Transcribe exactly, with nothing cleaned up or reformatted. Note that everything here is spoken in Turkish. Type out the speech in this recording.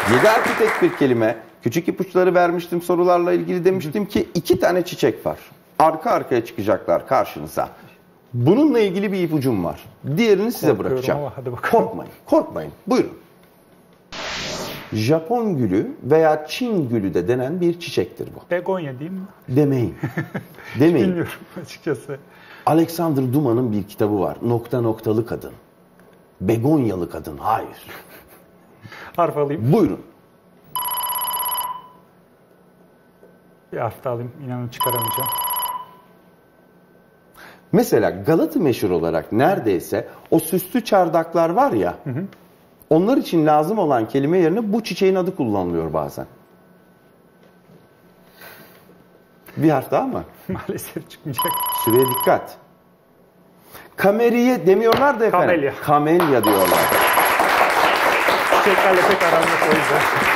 Yedi harfli tek bir kelime. Küçük ipuçları vermiştim sorularla ilgili, demiştim ki iki tane çiçek var. Arka arkaya çıkacaklar karşınıza. Bununla ilgili bir ipucum var. Diğerini size Korkuyorum bırakacağım. ama hadi bakalım. Korkmayın, korkmayın. Buyurun. Japon gülü veya Çin gülü de denen bir çiçektir bu. Begonya değil mi? Demeyin. Demeyin. Bilmiyorum açıkçası. Alexander Dumas'ın bir kitabı var. Nokta noktalı kadın. Begonyalı kadın. Hayır. Harf alayım. Buyurun. Bir harf da alayım. İnanın çıkaramayacağım. Mesela Galata meşhur olarak neredeyse o süslü çardaklar var ya, hı hı. onlar için lazım olan kelime yerine bu çiçeğin adı kullanılıyor bazen. Bir harf daha mı? Maalesef çıkmayacak. Süreye dikkat. Kameriye demiyorlar da efendim. Kamelya. Kamelya diyorlar. Çiçeklerle pek aram yok o yüzden.